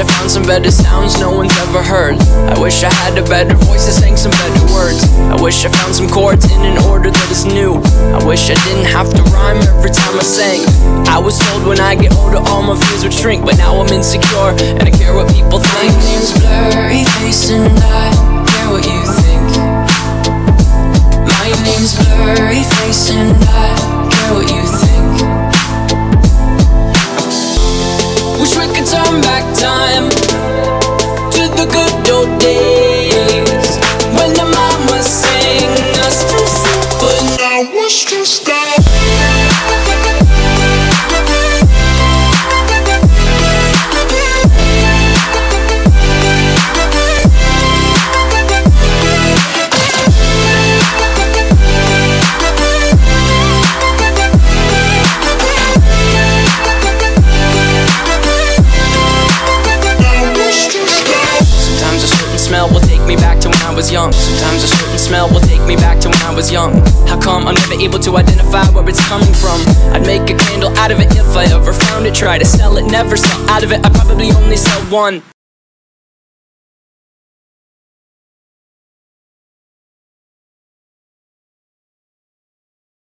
I found some better sounds no one's ever heard. I wish I had a better voice that sang some better words. I wish I found some chords in an order that is new. I wish I didn't have to rhyme every time I sang. I was told when I get older all my fears would shrink, but now I'm insecure and I care what people think. My name's Blurryface and I care what you think. My name's Blurryface and I care what you think. Wish we could turn back time to the good old days when the mama sang us to sleep, but now we're stressed out. Will take me back to when I was young. Sometimes a certain smell will take me back to when I was young. How come I'm never able to identify where it's coming from? I'd make a candle out of it if I ever found it. Try to sell it, never sell out of it. I probably only sell one.